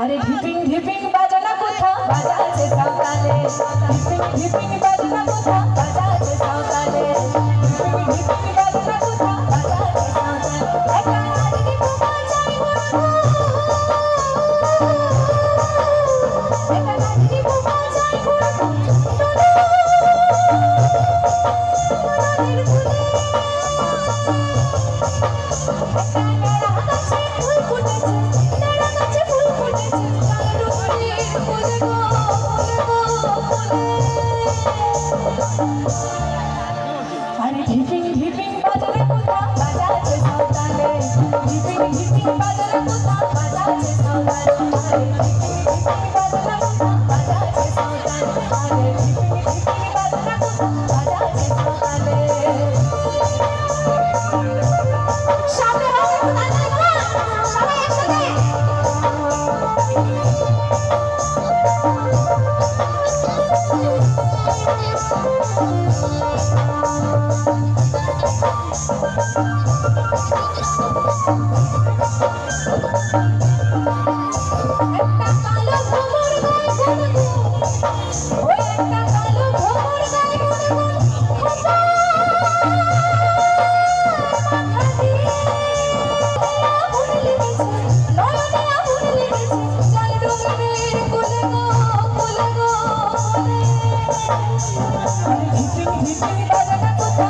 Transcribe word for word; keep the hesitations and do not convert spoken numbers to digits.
अरे ढिपिंग ढिपिंग बाजना कोथा बाजाचे सावताले ढिपिंग ढिपिंग बाजना कोथा बाजाचे सावताले ढिपिंग ढिपिंग बाजना कोथा बाजाचे सावताले एका राजनी कुमा जाई गुरु एका राजनी कुमा जाई गुरु टोनो टोनो निर्गुणे एका मेरा गाछे फूल फुटेছে मेरा गाछे फूल फुटेছে कालो डोरी फुले गो फुले गो अरे ढिपिंग ढिपिंग बाजना कोथा बाजाचे सावताले ढिपिंग ढिपिंग बाजना कोथा बाजाचे सावताले अरे ढिपिंग ढिपिंग बाजना कोथा बाजाचे सावताले अरे ढिपिंग ढिपिंग बाजना कोथा बाजाचे सावताले सामने हाथे उठाना है सबाई एकसाथे একটা কালো ভ্রমর গায় গুনগুন ওই একটা কালো ভ্রমর গায় গুনগুন খোপা মাথা দিয়ে আগুন লেগেছে নয়নে আগুন লেগেছে জল ডুবনের কোলে গো কোলে গো কোলে আরে ঢিপিং ঢিপিং বাজানা কোথা